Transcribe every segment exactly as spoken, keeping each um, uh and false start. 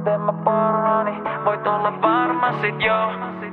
teen mä parhaani. Voit olla varma sit joo.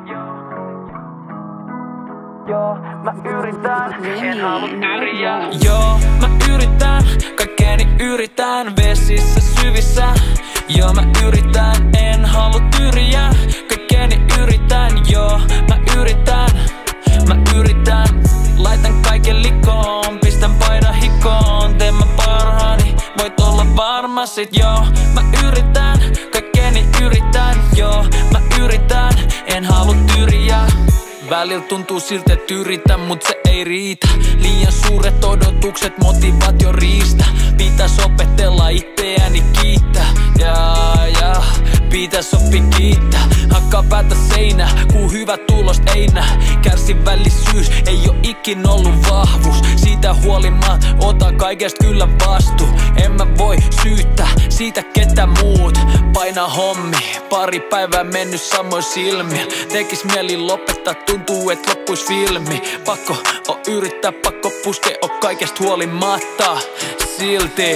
Joo, mä yritän, en halua tyriä. Joo, mä yritän, kaikkeni yritän. Vesissä syvissä. Joo, mä yritän, en halua tyriä. Kaikkeni yritän, joo, mä yritän. Mä yritän, laitan kaiken likoon. Pistän paidan hikoon, teen mä parhaani. Voit olla varma sit joo. Mä yritän, kaikkeni yritän, joo. Mä yritän, en halua tyriä. Välillä tuntuu siltä, et yritä, mut se ei riitä. Liian suuret odotukset, motivaatio riistä. Pitäis opetella itseäni kiittää. Jaa, jaa, pitäis oppi kiittää. Hakkaa päätä seinää, ku hyvä tulos ei nää. Kärsivällisyys ei oo ikin ollut vahvuus. Siitä huolimatta otan kaikest kyllä vastuu. En mä voi syyttää siitä ketä muut. Paina hommi, pari päivää mennyt samoin silmiä. Tekis mieli lopettaa, tuntuu et loppuis filmi. Pakko o yrittää, pakko puske o kaikest huolimatta. Silti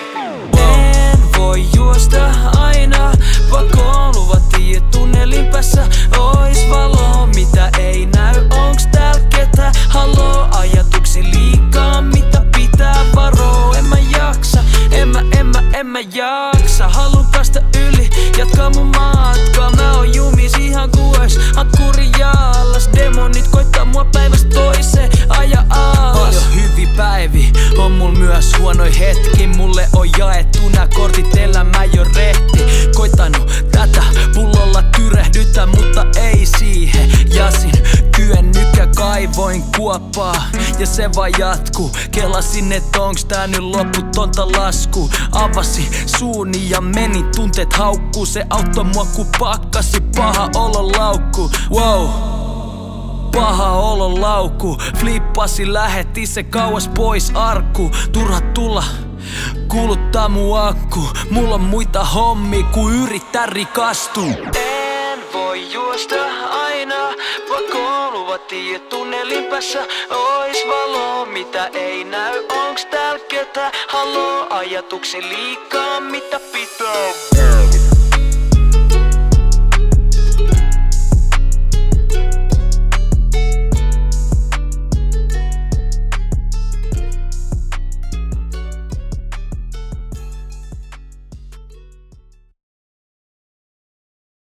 en voi juosta aina, pakko luvattiin, et tunnelin päässä ois valo, mitä ei näy. Onks tääl ketä haloo? Ajatuksi liikaa, mitä pitää varoo. En mä jaksa, en mä, en mä, en mä jaksa. Haluun päästä yli, jatkaa mun matkaa. Mä oon jumis ihan kuin ois ankkuri jallas. Demonit koittaa mua päivästä toiseen, aja alas. Paljon hyviä päiviä, on mul myös huonoi hetki. Mulle on jaettu nää kortit, elämä jo rehti. Koittanut tätä pullolla tyrehdytä, mutta ei siihen. Jasin kyennykä kaivoin kuoppaa ja se vaan jatkuu. Kelasin et onks tää nyt lopputonta lasku. Avasin suuni ja meni tunteet haukkuu. Se auttoi mua ku pakkasi paha olo laukku. Wow, paha olo laukku. Flippasi lähetti se kauas pois arkku. Turha tulla kuluttaa mun akku. Mulla on muita hommia ku yrittää rikastua. En voi juosta aina, pakko luvattiin, et tunnelin päässä ois valo, mitä ei näy. Onks tääl ketä haloo? Ajatuksi liikaa, mitä pitää.